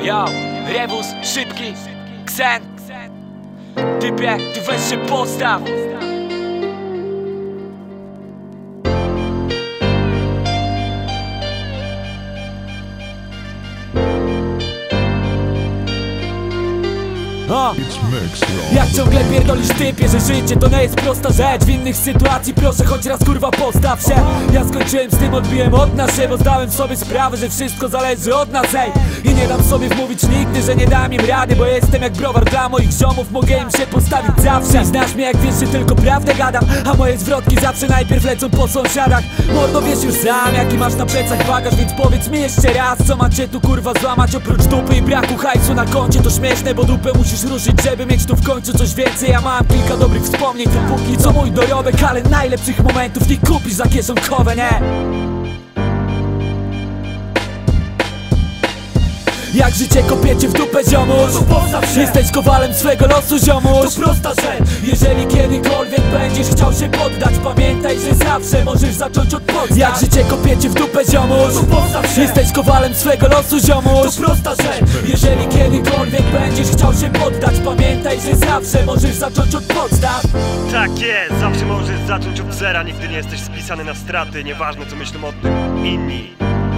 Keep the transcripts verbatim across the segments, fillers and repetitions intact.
Yo, Rewus, szybki, Ksen. Typie, ty weź się postaw. O. Jak ciągle pierdolisz typie, że życie to nie jest prosta rzecz. W innych sytuacji proszę choć raz kurwa postaw się. Ja skończyłem z tym, odbiłem od nas się, bo zdałem sobie sprawę, że wszystko zależy od nas, ej. I nie dam sobie wmówić nigdy, że nie dam im rady, bo jestem jak browar dla moich ziomów, mogę im się postawić zawsze. I znasz mnie jak wiesz, że tylko prawdę gadam, a moje zwrotki zawsze najpierw lecą po sąsiadach. Mordo, wiesz już sam jaki masz na plecach bagaż, więc powiedz mi jeszcze raz, co macie tu kurwa złamać. Oprócz dupy i braku hajsu na koncie to śmieszne, bo dupę musisz ruszyć, żeby mieć tu w końcu coś więcej. Ja mam kilka dobrych wspomnień, dopóki co mój dorobek, ale najlepszych momentów nie kupisz za kieszonkowe, nie? Jak życie kopiecie w dupę, ziomuś, to postaw się. Jesteś kowalem swego losu, ziomuś, to prosta rzecz. Jeżeli kiedykolwiek będziesz chciał się poddać, pamiętaj, że zawsze możesz zacząć od podstaw. Jak życie kopiecie w dupę, ziomuś, to postaw się. Jesteś kowalem swego losu, ziomuś, to prosta rzecz. Jeżeli kiedykolwiek będziesz chciał się poddać, pamiętaj, że zawsze możesz zacząć od podstaw. Tak jest, zawsze możesz zacząć od zera. Nigdy nie jesteś spisany na straty, nieważne co myślą o tym inni.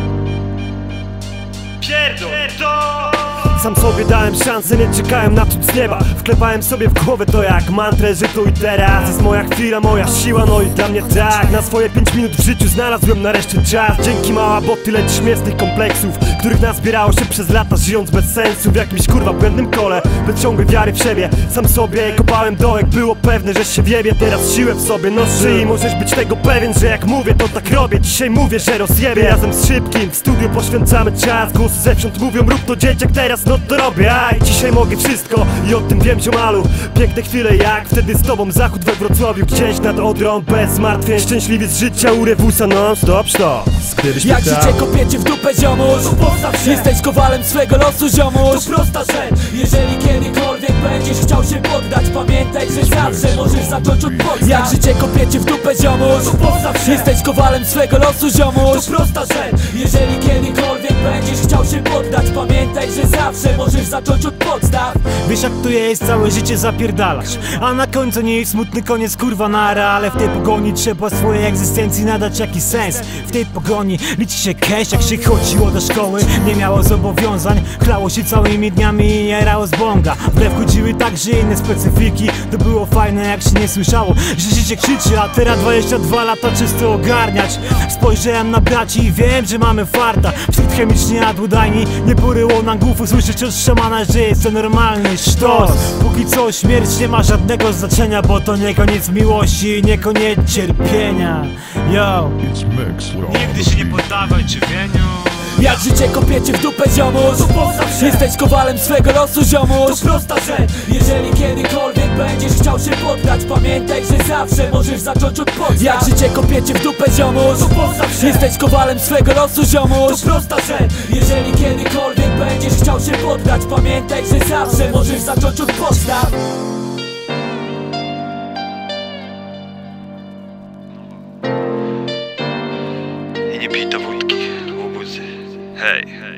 Pierdol to! Sam sobie dałem szansę, nie czekałem na cud z nieba. Wklepałem sobie w głowę to jak mantrę, że tu i teraz jest moja chwila, moja siła, no i dla mnie tak. Na swoje pięć minut w życiu znalazłem nareszcie czas. Dzięki mała, bo tyle śmiesznych kompleksów, których nazbierało się przez lata, żyjąc bez sensu w jakimś kurwa błędnym kole, bez ciągłej wiary w siebie. Sam sobie kopałem dołek, było pewne, że się wiebie. Teraz siłę w sobie noszę i możesz być tego pewien, że jak mówię to tak robię. Dzisiaj mówię, że rozjebie. Razem z Szybkim w studiu poświęcamy czas. Głosy zewsząd mówią, rób to dzieciak teraz, no to robię. Aj, dzisiaj mogę wszystko i o tym wiem, ziomalu. Piękne chwile jak wtedy z tobą, zachód we Wrocławiu, gdzieś nad Odrą, bez zmartwień. Szczęśliwy z życia u Rewusa, non stop, stop. Jak życie kopiecie w dupę, ziomuś, to postaw się. Jesteś kowalem swego losu, ziomuś, to prosta rzecz. Jeżeli kiedykolwiek będziesz chciał się poddać, pamiętaj, że zawsze możesz zacząć od podstaw. Jak życie kopiecie w dupę, ziomuś, to postaw się. Jesteś kowalem swego losu, ziomuś, to prosta rzecz. Jeżeli kiedykolwiek będziesz chciał się poddać, pamiętaj, że zawsze możesz zacząć od podstaw. Wiesz jak to jest, całe życie zapierdalasz, a na końcu nie jest smutny koniec, kurwa nara. Ale w tej pogoni trzeba swojej egzystencji nadać jakiś sens. W tej pogoni liczy się cash, jak się chodziło do szkoły, nie miało zobowiązań, chlało się całymi dniami i jarało z bonga. W grę wchodziły także inne specyfiki, to było fajne jak się nie słyszało, że życie krzyczy, a teraz dwadzieścia dwa lata czysto ogarniać. Spojrzałem na braci i wiem, że mamy farta. Wśród chemicznie nadłodajni nie poryło nam głów usłyszeć od szamana, że jest to normalny sztos. Póki co śmierć nie ma żadnego znaczenia, bo to nie koniec miłości, nie koniec cierpienia. Yo, nigdy się nie poddawaj cierpieniu. Jak życie kopiecie w dupę, ziomuś, to postaw się. Jesteś kowalem swego losu, ziomuś, to prosta rzecz. Jeżeli kiedykolwiek będziesz chciał się poddać, pamiętaj, że zawsze możesz zacząć od podstaw. Jak życie kopiecie w dupę, ziomuś, to postaw się. Jesteś kowalem swego losu, ziomuś, to prosta rzecz. Jeżeli kiedykolwiek będziesz chciał się poddać, pamiętaj, że zawsze możesz zacząć od podstaw. I nie pij do wódki, łobuzy. Hej.